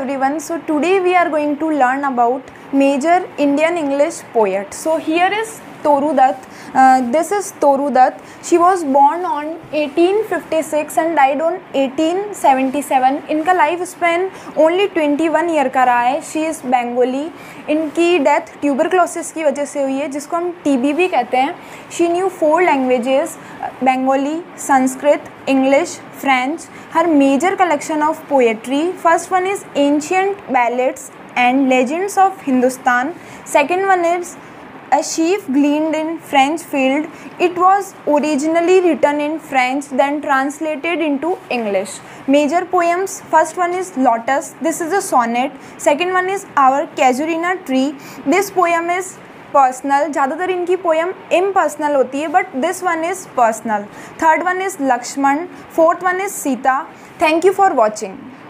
everyone. So today we are going to learn about major Indian English poet. So here is Toru Dutt. This is Toru Dutt. She was born on 1856 and died on 1877. इनका life span only 21 year का रहा है. She is Bengali. इनकी death tuberculosis की वजह से हुई है, जिसको हम टीबी भी कहते हैं. She knew 4 languages, Bengali, Sanskrit, English, French. Her major collection of poetry, first one is ancient ballads and legends of Hindustan. Second one is a sheaf gleaned in French field. It was originally written in French, then translated into English. Major poems, first one is Lotus. This is a sonnet. Second one is Our Casuarina Tree. This poem is personal. ज़्यादातर इनकी poem impersonal होती है, but this one is personal. Third one is Lakshman. Fourth one is Sita. Thank you for watching.